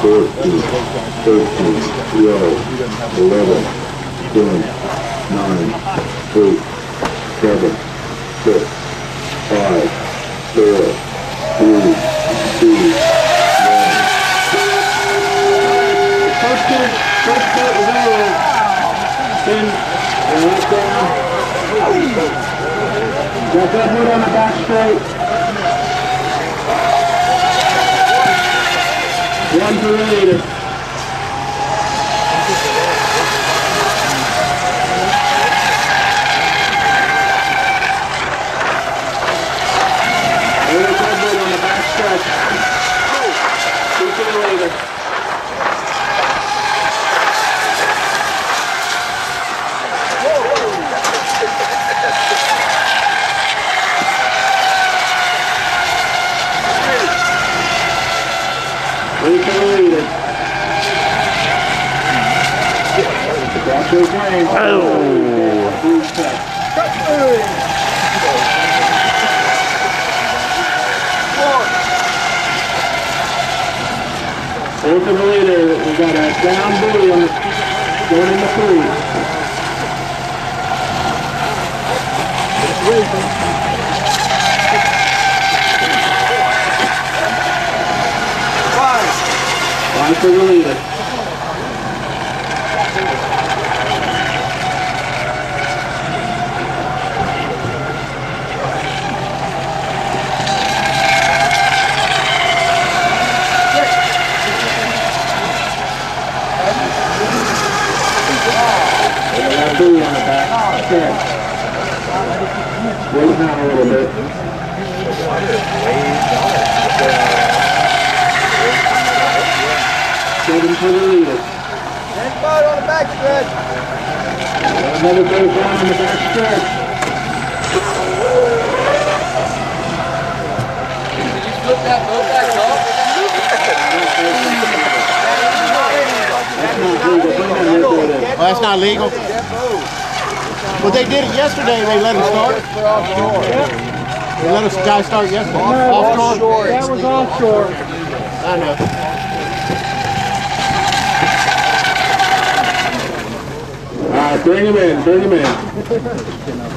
14, 13, 12, 11, 10, 9, 8, 7, 6, 5, 4, 3, 2, 1. First foot is over. Then, right down. Got that foot on the back straight. One for the leader. There's that foot on the back stretch. Two for the leader. Look at the leader. We got a down buoy on the going into 3. Five for the leader. On the back stretch. Wait down a little bit. 7 for the leader. 10 boat on the back stretch. Another boat down on the back stretch. Did you flip that boat back up? Oh, that's not legal? Well, they did it yesterday. They let them start. They let us guys start yesterday. Offshore. That was offshore. I know. All right, bring him in.